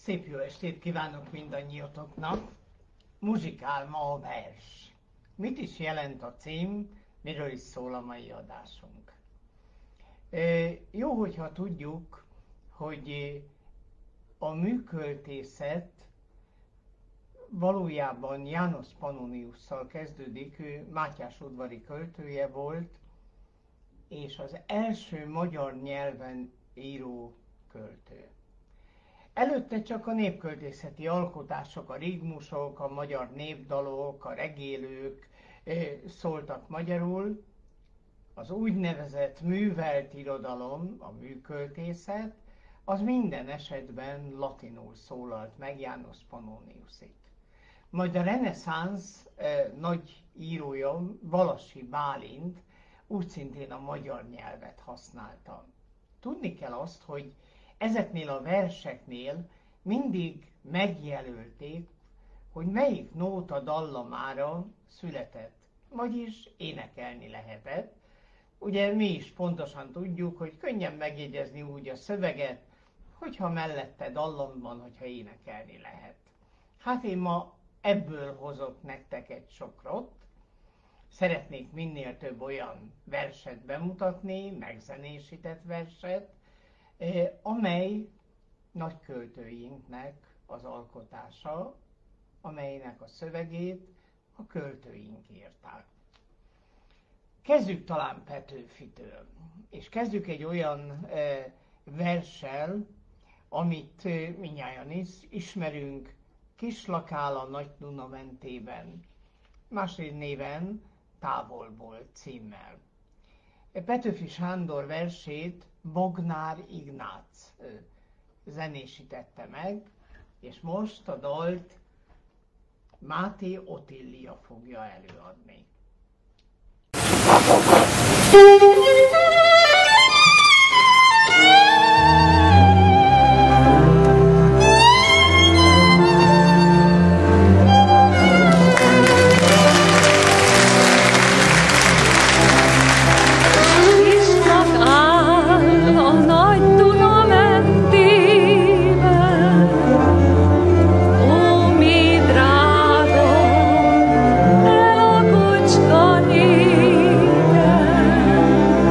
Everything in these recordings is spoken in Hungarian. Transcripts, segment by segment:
Szép jó estét kívánok mindannyiatoknak! Muzsikál ma a vers. Mit is jelent a cím, miről is szól a mai adásunk? Jó, hogyha tudjuk, hogy a műköltészet valójában János Pannoniusszal kezdődik, ő mátyásudvari költője volt, és az első magyar nyelven író költő. Előtte csak a népköltészeti alkotások, a rigmusok, a magyar népdalok, a regélők szóltak magyarul. Az úgynevezett művelt irodalom, a műköltészet, az minden esetben latinul szólalt meg János Pannoniusig. Majd a reneszánsz nagy írója, Valassi Bálint úgy szintén a magyar nyelvet használta. Tudni kell azt, hogy ezeknél a verseknél mindig megjelölték, hogy melyik nóta dallamára született, vagyis énekelni lehetett. Ugye mi is pontosan tudjuk, hogy könnyen megjegyezni úgy a szöveget, hogyha mellette dallam van, hogyha énekelni lehet. Hát én ma ebből hozok nektek egy sokrot. Szeretnék minél több olyan verset bemutatni, megzenésített verset, amely nagyköltőinknek az alkotása, amelynek a szövegét a költőink írták. Kezdjük talán Petőfitől, és kezdjük egy olyan verssel, amit mindnyájan ismerünk, Kislakál a Nagy Duna mentében, másik néven Távolból címmel. Petőfi Sándor versét Bognár Ignác zenésítette meg, és most a dalt Máté Otília fogja előadni. Drága, el a kocska négen.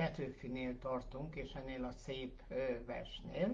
Petőfinél tartunk, és ennél a szép versnél.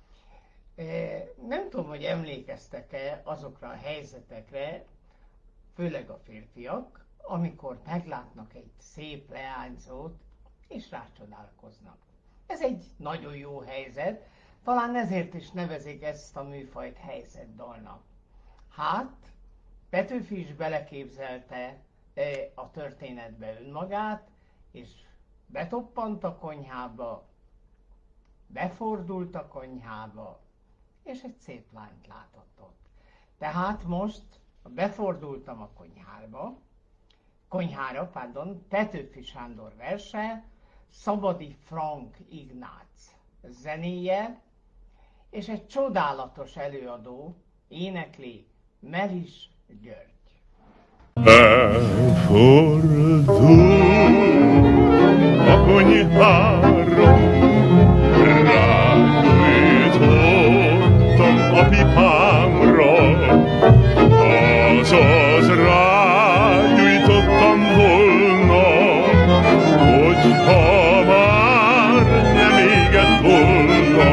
Nem tudom, hogy emlékeztek-e azokra a helyzetekre, főleg a férfiak, amikor meglátnak egy szép leányzót, és rácsodálkoznak. Ez egy nagyon jó helyzet, talán ezért is nevezik ezt a műfajt helyzetdalnak. Hát, Petőfi is beleképzelte a történetbe önmagát, és betoppant a konyhába, befordult a konyhába, és egy szép lányt látott ott. Tehát most befordultam a konyhára, Petőfi Sándor verse, Szabadi Frank Ignác zenéje, és egy csodálatos előadó énekli, Melis György. Befordul a konyhára, rágyújtottam a pipámra, azaz rágyújtottam volna, hogyha már nem égett volna.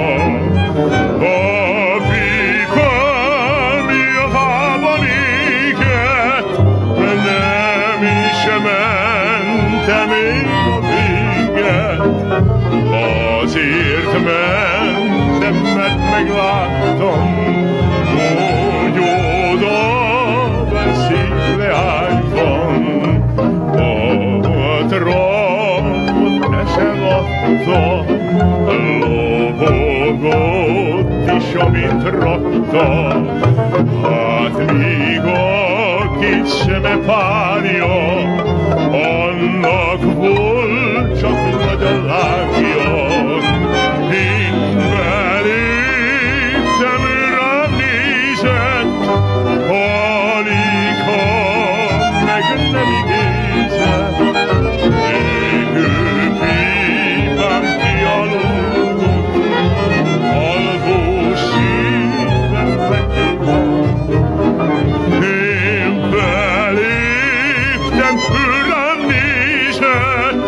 A pipám javában égett, nem is mentem én a véget. Azért mentem, mert megláttam, hogy oda ben szép leány van. A trapot esem adta, lobogott is, amit rakta. Hát míg a két semepárja, annak volt csak nagy a lángja. Én beléptem, rám nézett, aligha meg nem igézett. Égő pipám kialudott, alvó szívem meggyulladt. Én beléptem, rám nézett,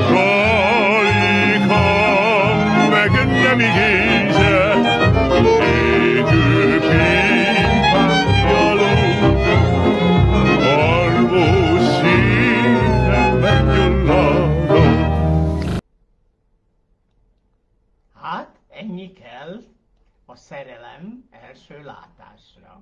aligha meg nem igézett. Égő pipám kialudott, alvó szívem meggyulladott. Hát, ennyi kell a szerelem első látásra.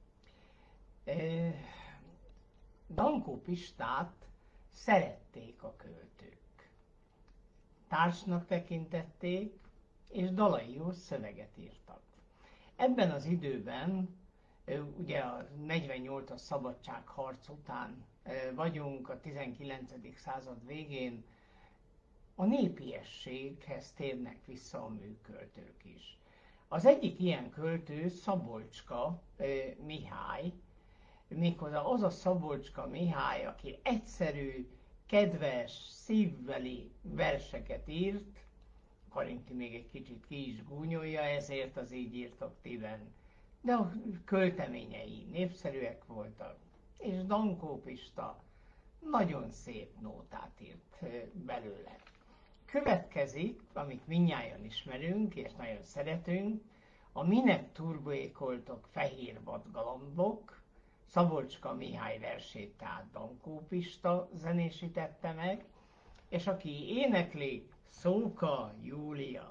Dankó Pistát szerették a költők. Társnak tekintették, és dalaihoz szöveget írtak. Ebben az időben, ugye a 48-as szabadságharc után vagyunk, a 19. század végén, a népiességhez térnek vissza a műköltők is. Az egyik ilyen költő Szabolcska Mihály, méghozzá az a Szabolcska Mihály, aki egyszerű, kedves, szívbeli verseket írt. Karinti még egy kicsit ki is gúnyolja, ezért az így írtak téven. De a költeményei népszerűek voltak, és Dankó Pista nagyon szép nótát írt belőle. Következik, amit mindnyájan ismerünk és nagyon szeretünk, a Minek turboékoltok fehér vadgalambok, Szabolcska Mihály versét, tehát Dankó Pista zenésítette meg, és aki énekli, Szóka Júlia.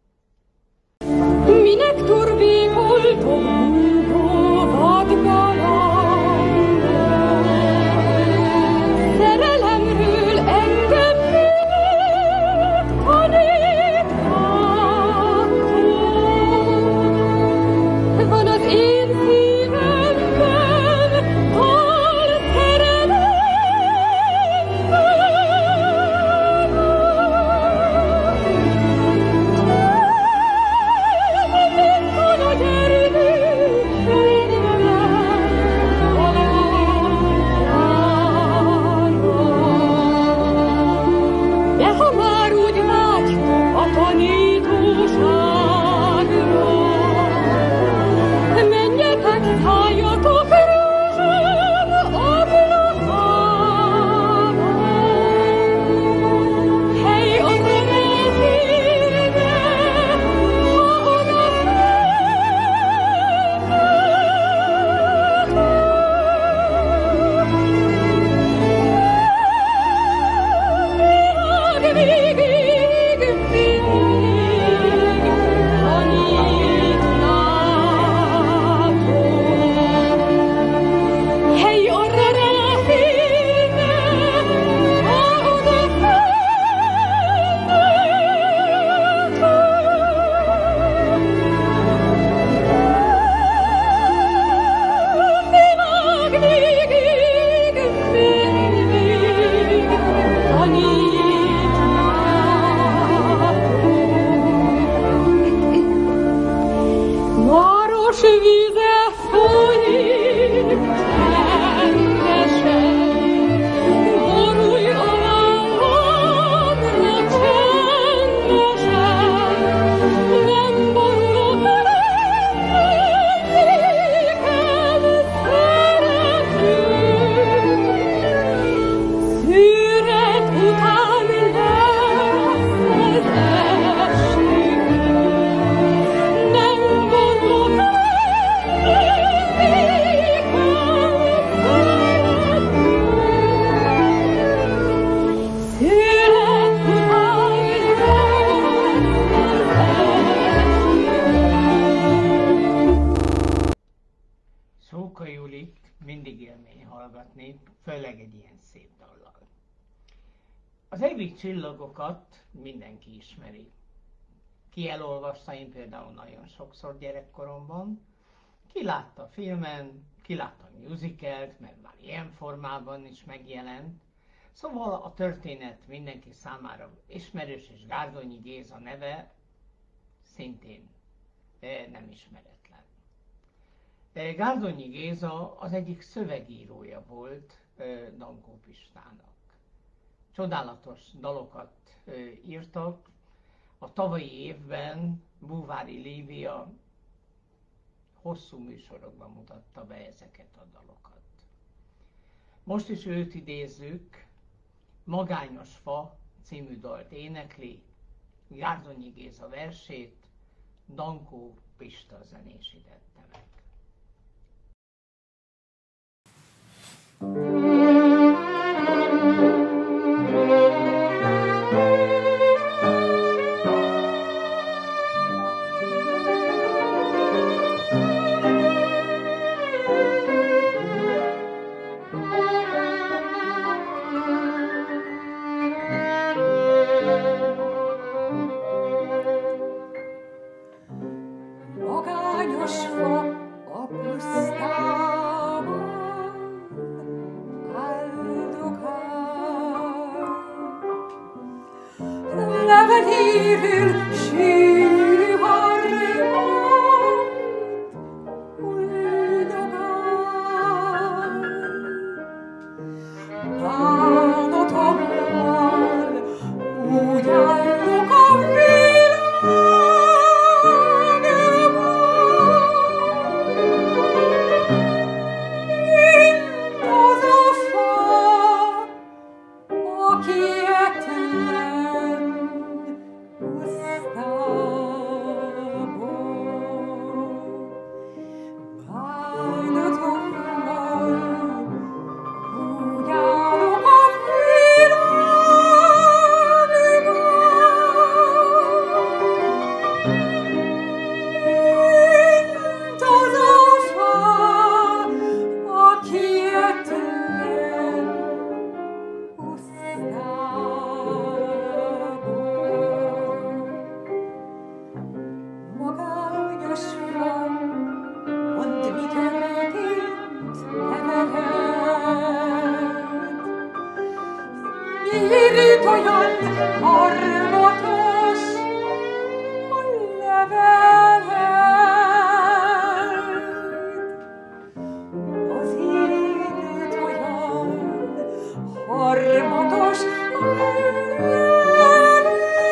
Minek turboékoltok vadgalambok, szerelemről engem megtanítottok. Van az én szívemben tal szerelem, van a gyermű, Az égő csillagokat mindenki ismeri. Ki elolvasta, én például nagyon sokszor gyerekkoromban. Ki látta a filmen, ki látta a musicalt, mert már ilyen formában is megjelent. Szóval a történet mindenki számára ismerős, és Gárdonyi Géza neve szintén nem ismeretlen. Gárdonyi Géza az egyik szövegírója volt Dankó Pistának. Csodálatos dalokat írtak. A tavalyi évben Búvári Lívia hosszú műsorokban mutatta be ezeket a dalokat. Most is őt idézzük, Magányos fa című dalt énekli, Gárdonyi Géza versét Dankó Pista zenésítette meg. Magányos fa a pusztában áldogál. Levelírül sűrű harmát huldogál. Bánatommal úgy állok a Miért olyan harmatos a leveled? Azért olyan harmatos a leveled.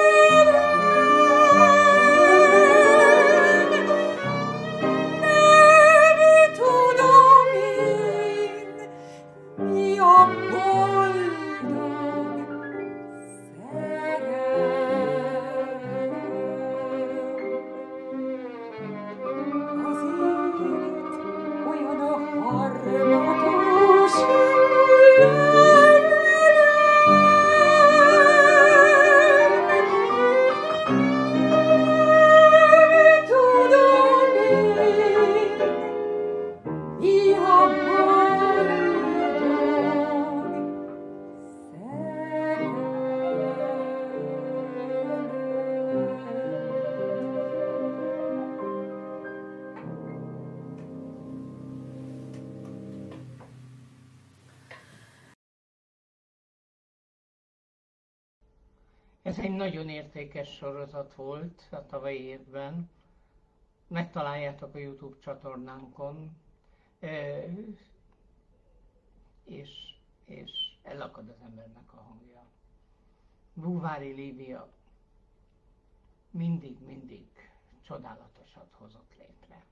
Nem tudom én, mi a boldog Ez egy nagyon értékes sorozat volt a tavalyi évben. Megtaláljátok a YouTube csatornánkon, és elakad az embernek a hangja. Búvári Lívia mindig csodálatosat hozott létre.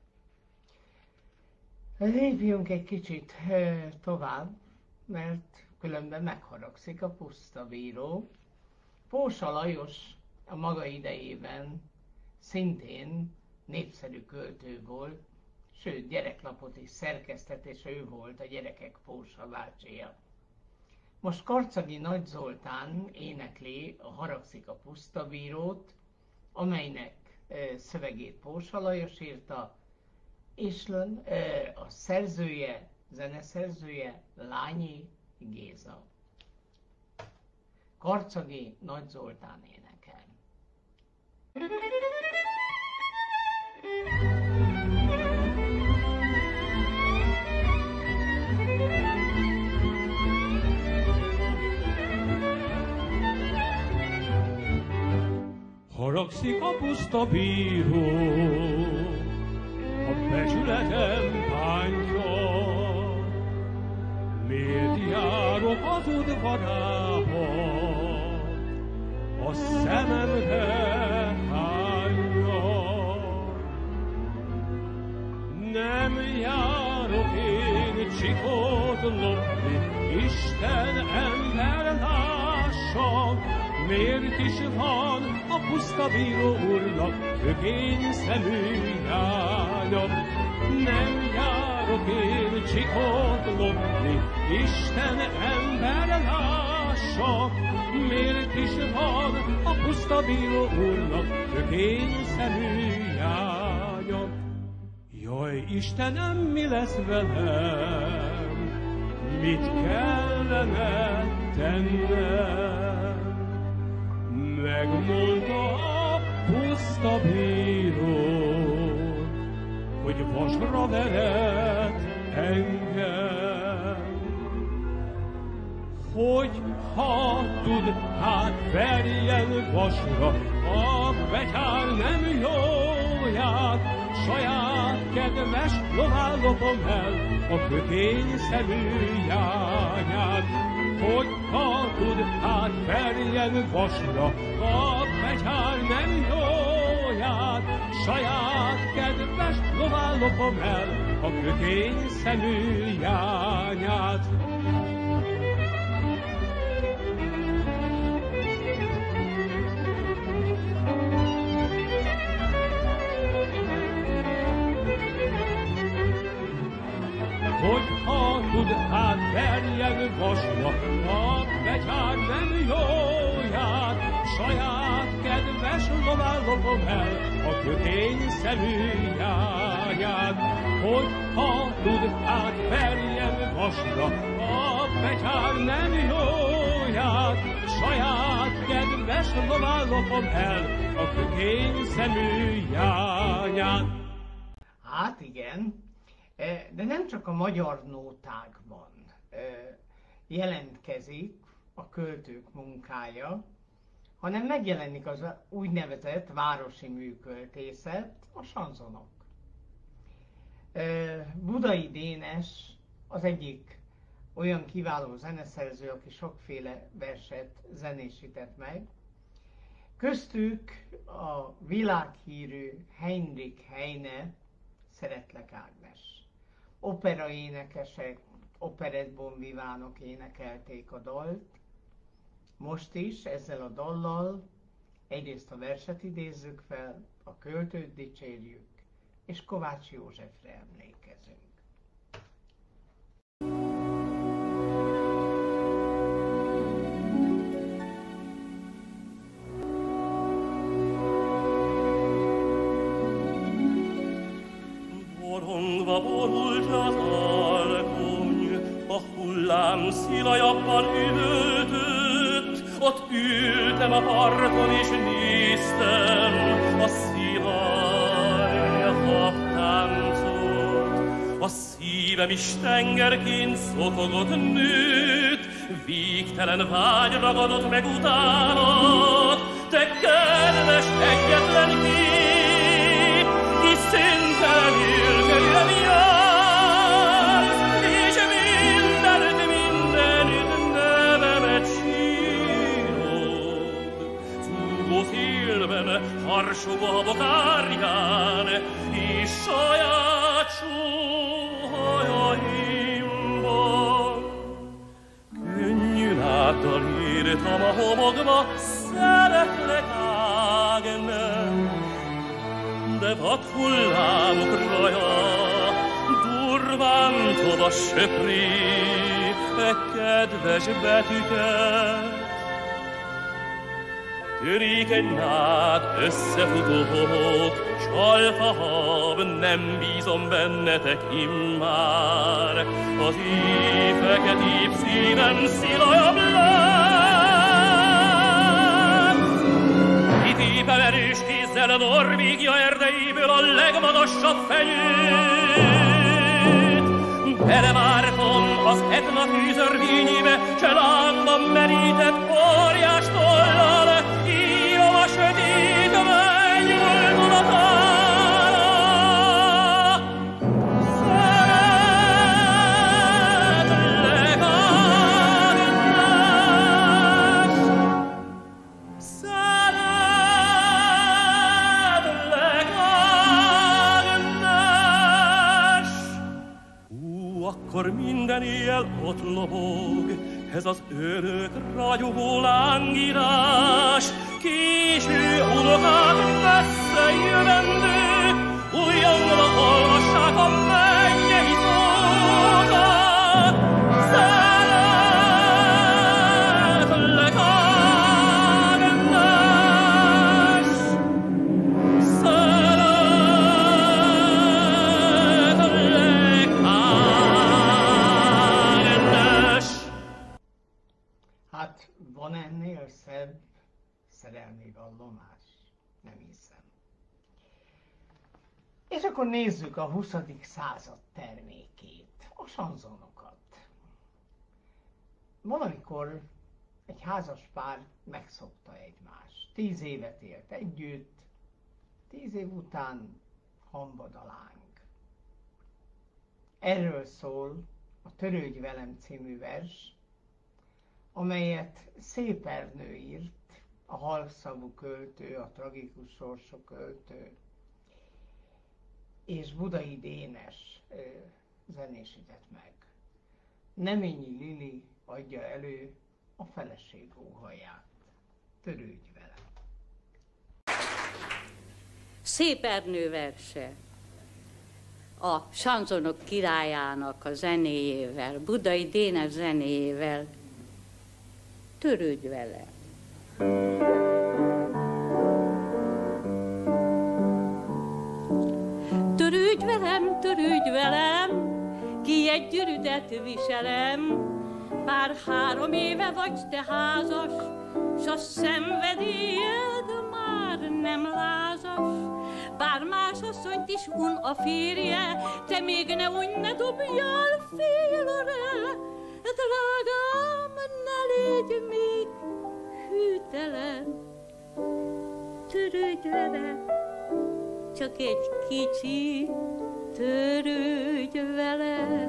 Lépjünk egy kicsit tovább, mert különben megharagszik a pusztabíró. Pósa Lajos a maga idejében szintén népszerű költő volt, sőt gyereklapot is szerkesztett, és ő volt a gyerekek Pósa bácsija. Most Karcagi Nagy Zoltán énekli a Haragszik a pusztabírót, amelynek szövegét Pósa Lajos írta, és a zeneszerzője Lányi Géza. Karcagi Nagy Zoltán énekel. Haragszik a puszta bíró, a becsületem bántja. Miért járok az udvarába, a szememre hányja? Nem járok én csikót lopni, Isten ember lássa. Miért is van a puszta bíró úrnak kökény szemű lánya? Nem járok én csikót lopni, Isten ember lássa. Miért is van a puszta bíró úrnak kökény szemű lánya? Jaj, Istenem, mi lesz velem? Mit kellene tennem? Megmondta a puszta bíró, hogy vasra vered engem. Hogy ha tud, hát verjen vasra, a betyár nem jóját. Saját kedves lován lopom el a kötény szemű jányát. Hogy ha tud, hát verjen vasra, a betyár nem jóját. Saját kedves lován lopom el a kötény szemű jányát. Hogy ha tud, hát verjen vasra, a betyár nem jóját. Saját kedves lován lopom el a kötény szemű jányát. Hogy ha tud, hát verjen vasra, a betyár nem jóját. Saját kedves lován lopom el a kötény szemű jányát. Hát igen, de nem csak a magyar nótákban jelentkezik a költők munkája, hanem megjelenik az úgynevezett városi műköltészet, a sanzonok. Budai Dénes az egyik olyan kiváló zeneszerző, aki sokféle verset zenésített meg. Köztük a világhírű Heinrich Heine, Szeretlek Ágnes. Operaénekesek, operettbonvivánok énekelték a dalt. Most is ezzel a dallal egyrészt a verset idézzük fel, a költőt dicsérjük, és Kovács Józsefre emlékezünk. Borongva borult az alkony, a hullám szilajabban üvöltött, ott ültem a parton és néztem a szivaj habtáncot. A szívem is tengerként szokogott nőtt, végtelen vágy ragadott meg utánad, te kedves egyetlen kép, ki szüntelenül körülem jársz, és mindenütt nevemet sírod. Zúgó szélben, harsogó habok árján, és saját sóhajaimban. Könnyű láddal írtam a homokba, szeretlek Ágnes, de vad hullámok raja durván tova söpri kedves betűket. Törékeny nád összefutók, csalfahab, nem bízom bennetek immár. Az éj feketébb szívem szilajabb lesz, verős kézzel a Norvégia erdeiből a legmagasabb fenyőt. Belevártam az Etna tűzörvényébe, s lángban merített óriás tollal, írom a sötét menny voldulatára. Akkor minden éjjel ott lobog, ez az örök ragyogó lángírás. Késő unokák messze jövendő, újjamra hallgassák a mennyei szókat. Szeretlek, Ágnes! Szeretlek, Ágnes! Hát van ennél szebb szerelmi vallomás? Nem hiszem. És akkor nézzük a 20. század termékét, a sanzonokat. Valamikor egy házas pár megszokta egymást. 10 évet élt együtt, 10 év után hambad a láng. Erről szól a Törődj velem című vers, amelyet Szép Ernő írt, a halkszavú költő, a tragikus sorsú költő, és Budai Dénes zenésített meg. Neményi Lili adja elő a feleség óhaját. Törődj vele! Szép Ernő verse. A sanzonok királyának a zenéjével, Budai Dénes zenéjével. Törődj vele! Törődj velem, ki egy gyűrűdet viselem, bár 3 éve vagy te házas, s a szenvedélyed már nem lázas. Bár más asszonyt is un a férje, te még ne unj, ne dobjál félre. Drágám, ne légy még hűtelen, törődj vele, csak egy kicsit törődj vele.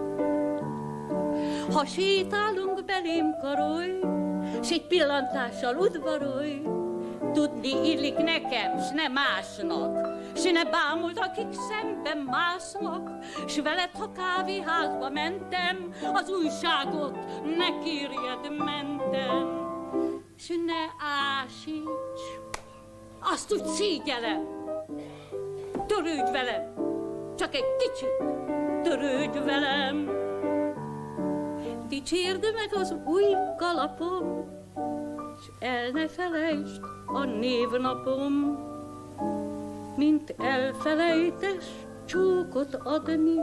Ha sétálunk, belém karolj, s egy pillantással udvarolj, tudni illik nekem, s ne másnak, s ne bámuld, akik szemben másznak, s veled, ha kávéházba mentem, az újságot ne kérjed mentem, s ne ásíts, azt úgy szígyelem. Törődj velem, csak egy kicsit törődj velem. Dicsérd meg az új kalapom, s el ne felejtsd a névnapom, mint elfelejtes csókot adni.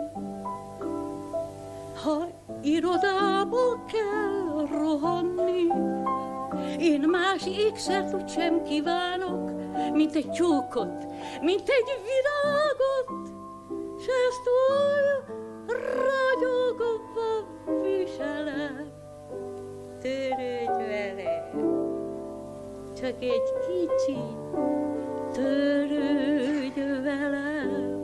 Ha irodába kell rohanni, én más ékszert úgy sem kívánok, mint egy csókot, mint egy virágot, s ezt úgy ragyogva viselem. Törődj vele, csak egy kicsit törődj velem.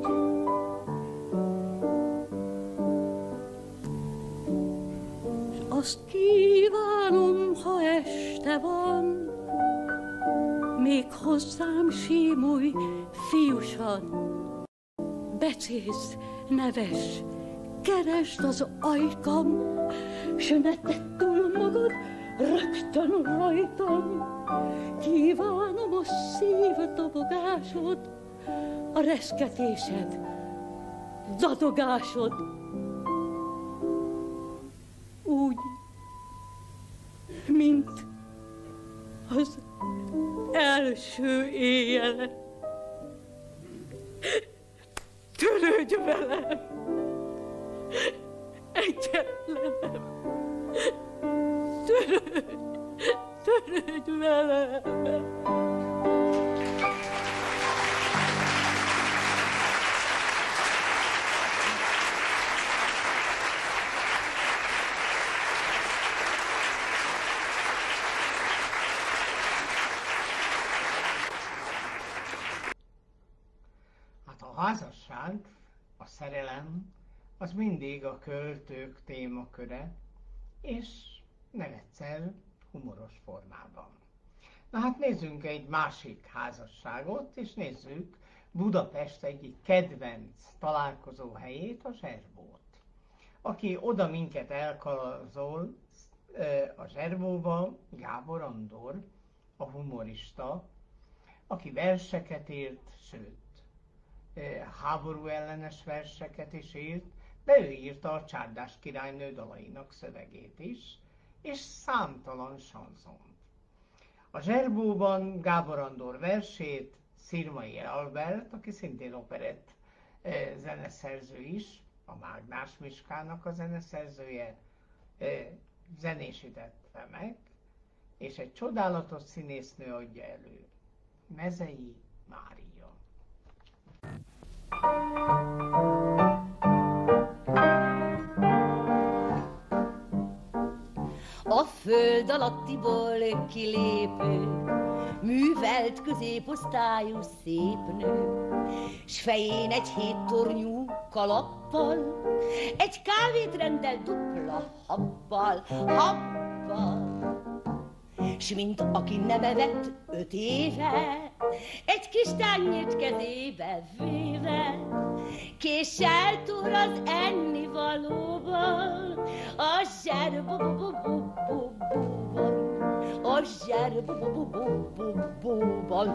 S azt kívánom, ha este van, még hozzám símulj fiúsan. Becézz, neves, keresd az ajkam, s ne tedd túl magad rögtön rajtam. Kívánom a szívdobogásod, a reszketésed, dadogásod. Úgy, mint az első éjjel. Törődj velem, egyetlenem, törődj velem. házasság, a szerelem, az mindig a költők témaköre, és nem egyszer humoros formában. Na hát nézzünk egy másik házasságot, és nézzük Budapest egyik kedvenc találkozó helyét, a Zserbót. Aki oda minket elkalazol a Zserbóba, Gábor Andor, a humorista, aki verseket írt, sőt, háború ellenes verseket is írt, de ő írta a Csárdás királynő dalainak szövegét is, és számtalan sanzont. A Zserbóban Gábor Andor versét Szirmai Albert, aki szintén operett zeneszerző is, a Mágnás Miskának a zeneszerzője, zenésítette meg, és egy csodálatos színésznő adja elő, Mezei Mária. A föld alattiból kilépő, művelt középosztályú szép nő, s fején egy 7 tornyú kalappal, egy kávét rendel dupla habbal, s mint aki nem evett 5 éve, egy kis tányért kezébe véve, késsel túr az ennivalóban, a zserbóban,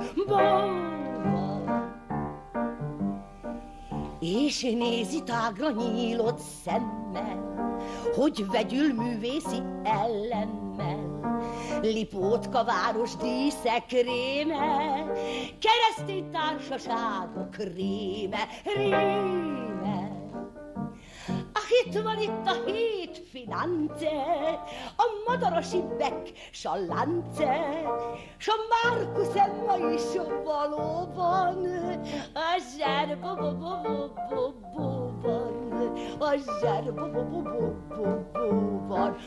és nézi tágra nyílott szemmel, hogy vegyül művészi ellennel, Lipótka város díszek réme, keresztény társaságok réme. Itt van itt a 7 finance, a Madarasi Beck, s a Lance, s a Márkusz Emma is valóban, a zserbóban,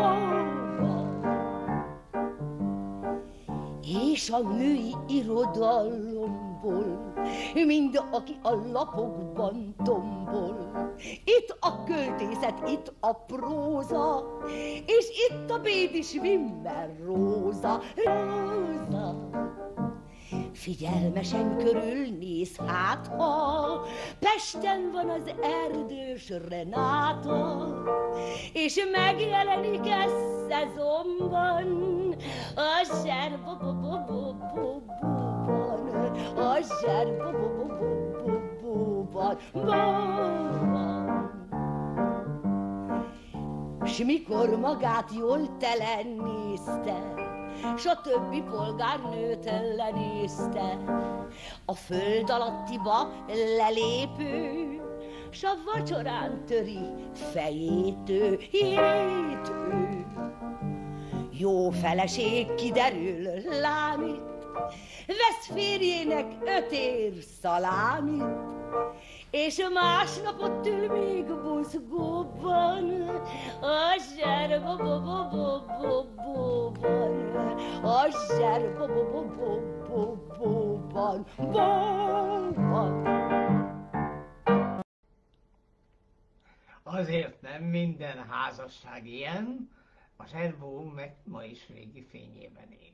és a női irodalomból, mind aki a lapokban tombol. Itt a költészet, itt a próza, és itt a Bédis Wimmer Róza. Figyelmesen körülnéz, hát ha Pesten van az Erdős Renáta, és megjelenik ez szezonban a zserbóban, a zserbóban. S mikor magát jól telen nézte, s a többi polgárnőt lenézte, a föld alattiba lelépő, s a vacsorán töri fejét ő. Jó feleség kiderül, lámit, vesz férjének 5 ér szalámit, és másnapot ül még buzgóban, a zserbóban, a zserbóban. Azért nem minden házasság ilyen, a Zserbó meg ma is régi fényében ég.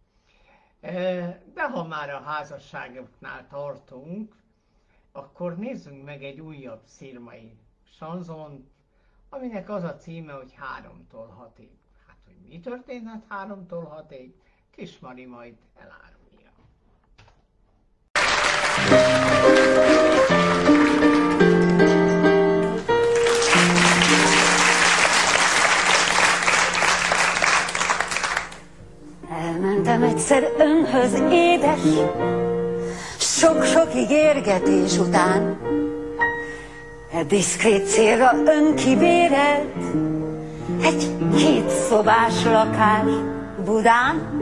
De ha már a házasságoknál tartunk, akkor nézzünk meg egy újabb szirmai sanzont, aminek az a címe, hogy 3-tól 6-ig. Hát, hogy mi történhet 3-tól 6-ig, Kis Mari majd elárulja. Elmentem egyszer önhöz, édes, sok-sok ígérgetés után. Diszkrét célra ön kibérelt egy 2 szobás lakás Budán.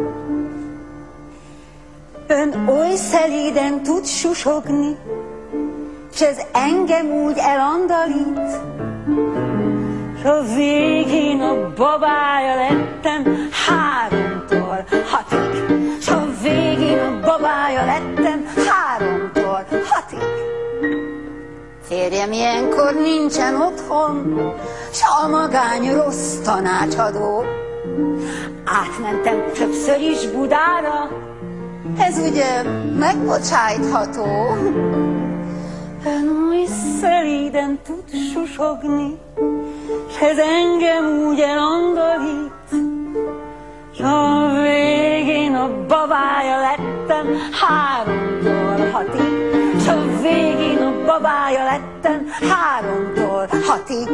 Ön oly szelíden tud susogni, s ez engem úgy elandalít, s a végén a babája lettem 3-tól 6-ig. S a végén a babája lettem 3-tól 6-ig. férjem ilyenkor nincsen otthon, s a magány rossz tanácsadó. Átmentem többször is Budára, ez ugye megbocsájtható. Ön oly szelíden tud susogni, s ez engem úgy elondorít, s a végén a babája lettem 3-tól 6-ig, s a végén a babája lettem 3-tól 6-ig.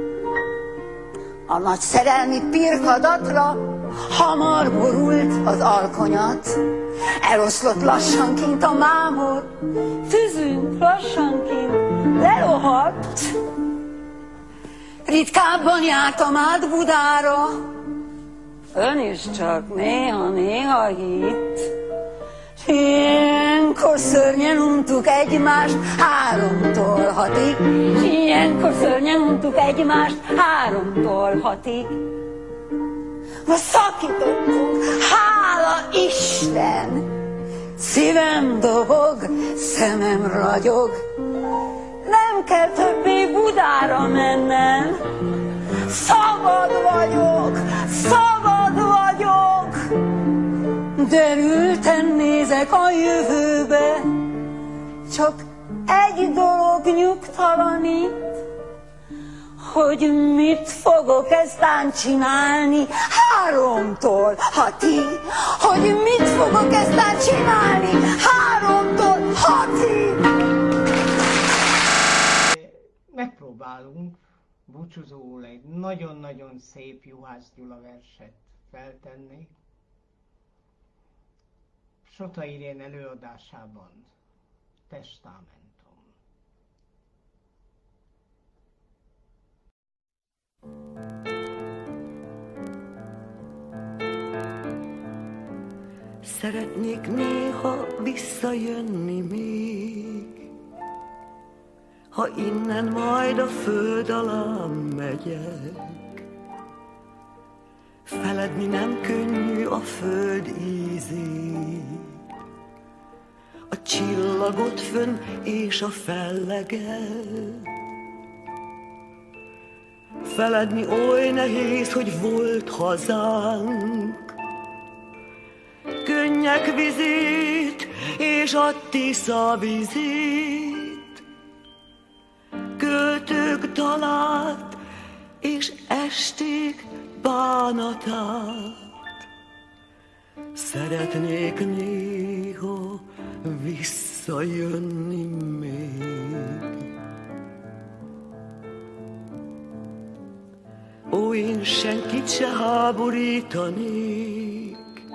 A nagy szerelmi pirkadatra hamar borult az alkonyat, eloszlott lassanként a mámor, tűzünk lassanként lerohadt. Ritkábban jártam át Budára, ön is csak néha-néha hitt. Ilyenkor szörnyen untuk egymást 3-tól 6-ig, ilyenkor szörnyen untuk egymást 3-tól 6-ig. Most szakítottunk, hála Isten! Szívem dobog, szemem ragyog, nem kell többé Budára mennem. Szabad vagyok, szabad vagyok, derülten nézek a jövőbe, csak egy dolog nyugtalanít, hogy mit fogok eztán csinálni 3-tól 6-ig, hogy mit fogok eztán csinálni 3-tól 6-ig. Megpróbálunk búcsúzóul egy nagyon-nagyon szép Juhász Gyula verset feltenni. Sota Irén előadásában, Testamentum. Szeretnék néha visszajönni még, ha innen majd a föld alá megyek. Feledni nem könnyű a föld ízét, a csillagot fönn és a felleget. Feledni oly nehéz, hogy volt hazánk, könnyek vizét és a Tisza vizét, költők dalát és esték bánatát. Szeretnék néha visszajönni még. Ó, én senkit se háborítanék,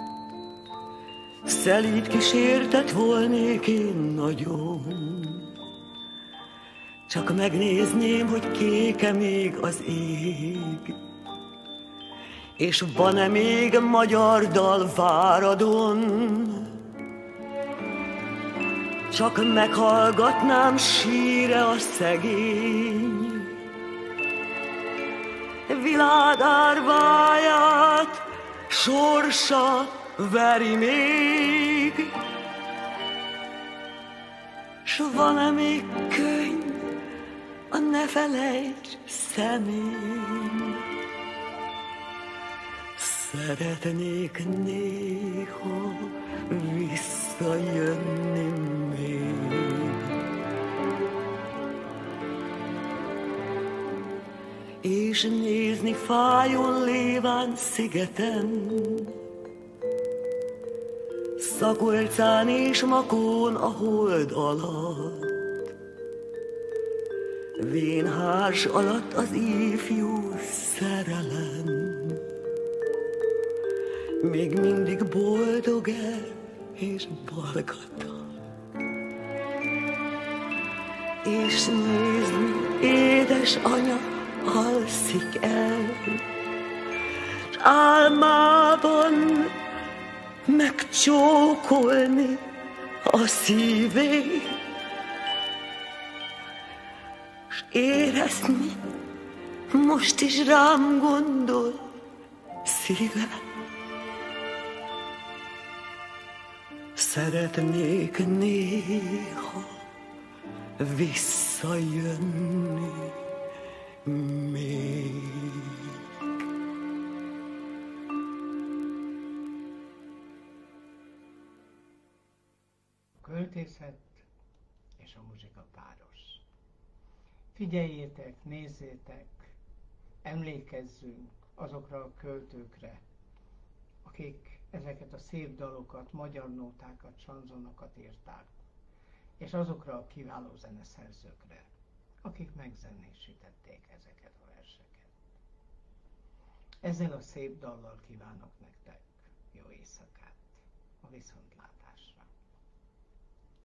szelíd kísértet volnék én nagyon. Csak megnézném, hogy kék-e még az ég, és van-e még magyar dal Váradon. Csak meghallgatnám síre a szegény világ árváját, sorsa veri még. S van-e még könyv a ne felejts szemén? Szeretnék néha visszajönni még. És nézni fájón léván szigeten, Szakolcán és Makón a hold alatt, vénhárs alatt az ifjú szerelem. Még mindig boldog-e és balgata, és nézni édesanya alszik el, s álmában megcsókolni a szívét, s érezni most is rám gondol szíve. Szeretnék néha visszajönni még. A költészet és a muzsika páros. Figyeljétek, nézzétek, emlékezzünk azokra a költőkre, akik ezeket a szép dalokat, magyar nótákat, sanzonokat írták, és azokra a kiváló zeneszerzőkre, akik megzenésítették ezeket a verseket. Ezzel a szép dallal kívánok nektek jó éjszakát, a viszontlátásra.